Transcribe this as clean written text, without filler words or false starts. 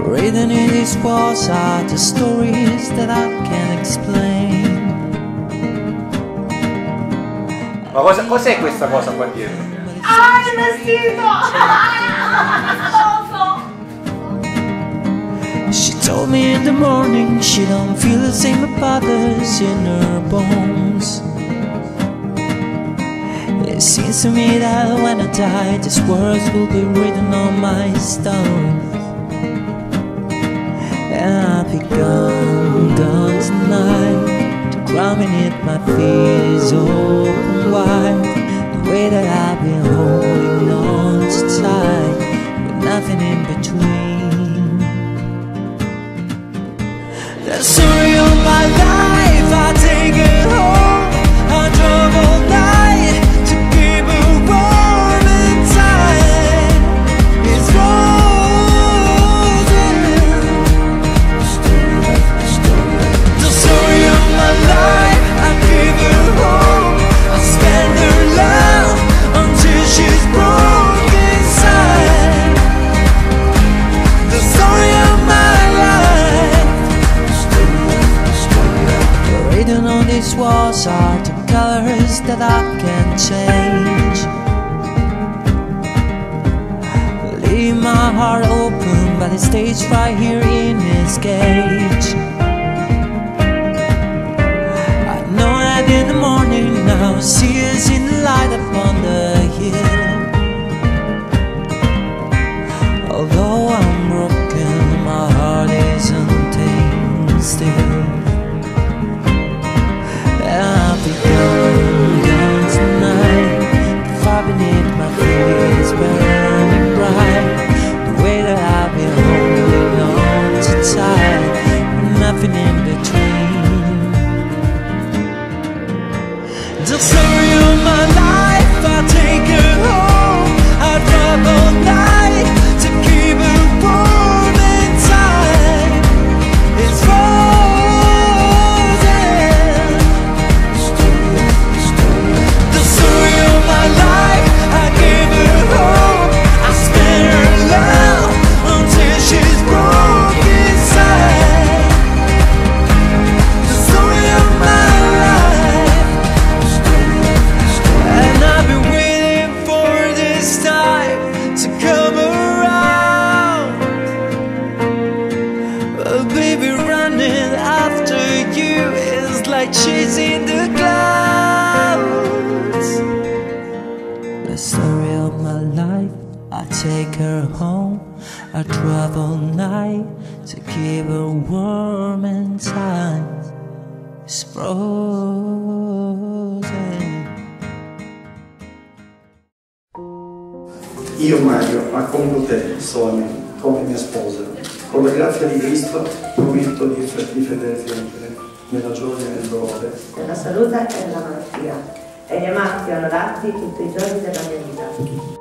Written in these walls are the stories that I can't explain. Ma cos'è questa cosa qua dietro? Ah, il vestito! She told me in the morning she don't feel the same about us in her bones. It seems to me that when I die, these words will be written on my stone. And I'll be gone tonight. The ground beneath my feet is open wide. The way that I've been holding on so tight, with nothing in between. The story of my life, I take it home. I drove all night to keep it warm inside. It's frozen. The story of my life, I give her home. I spend her love until she's broke inside. The story of my life. Written on these walls are the colors that I can't change. Leave my heart open by the stage right here in this cage. I know that in the morning I'll see us in the light upon the hill. Although I'm broken, my heart is untamed still. I'll be gone tonight. The fire beneath my feet is burning bright. The way that I've been holding on so tight, nothing in between. The story of my life, I take her home. I drive all night to keep her warm inside. It's chasing the clouds. The story of my life, I take her home. I drive all night to keep her warm inside. It's frozen. Io Mario accomplo te, Sonia, come mia sposa. Con la grazia di Cristo prometto di esserti fedele sempre, nella gioia e nel dolore, nella salute e nella malattia, e di amarti e onorarti tutti i giorni della mia vita.